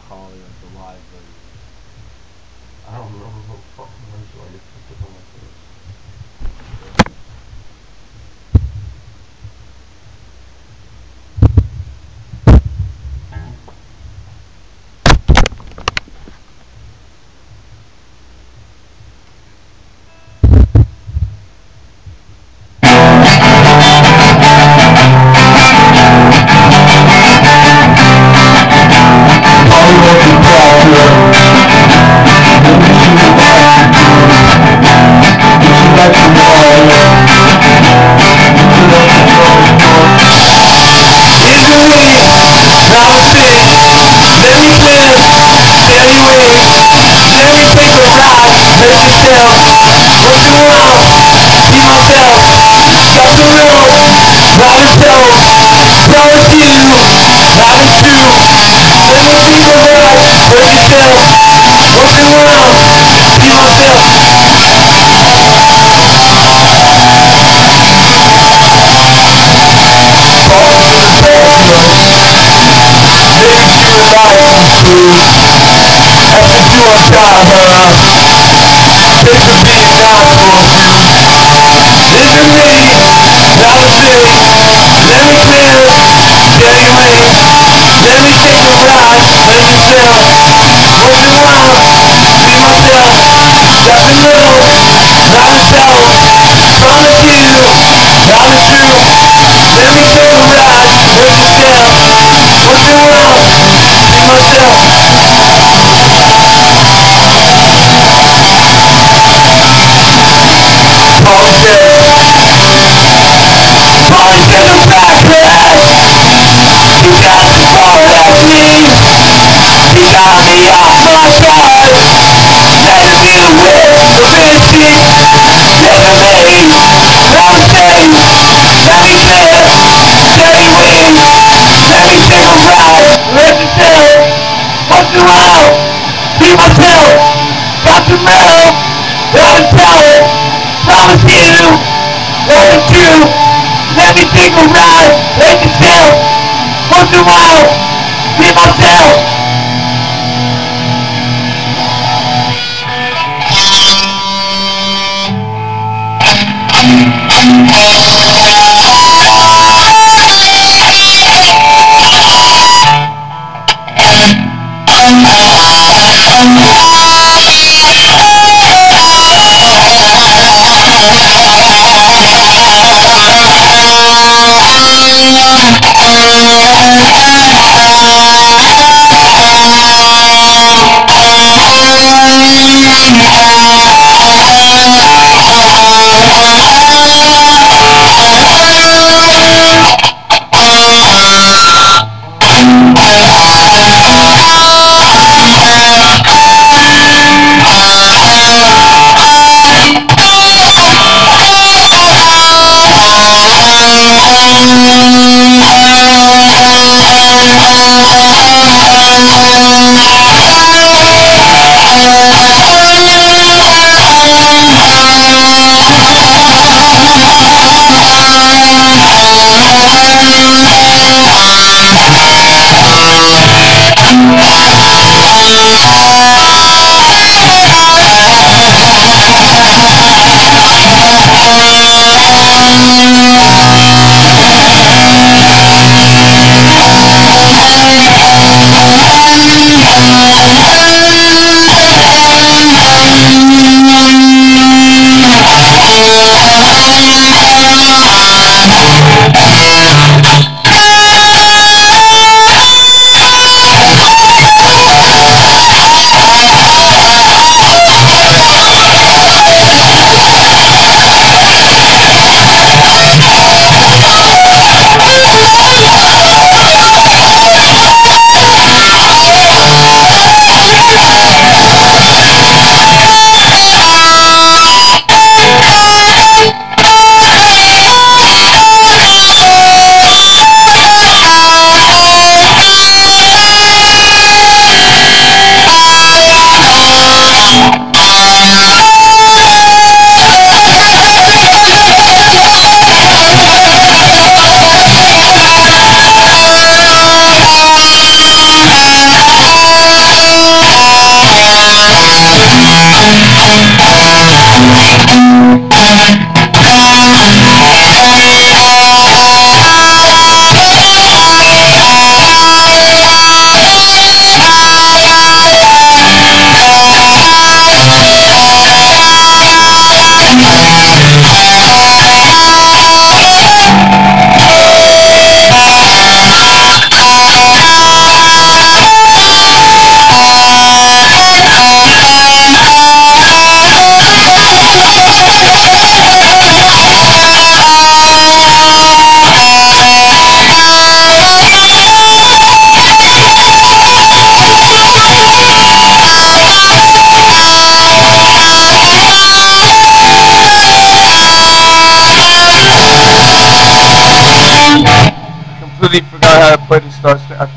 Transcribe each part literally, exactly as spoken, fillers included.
probably like the live version. I don't remember what fucking commercial I get picked up on my face.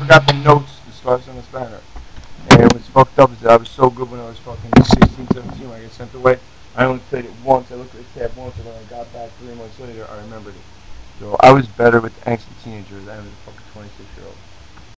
forgot the notes, the stars on the spanner. And what's fucked up is that I was so good when I was fucking sixteen, seventeen when I got sent away. I only played it once. I looked at the tab once, and when I got back three months later, I remembered it. So I was better with the angsty teenager than I was a fucking twenty-six year old.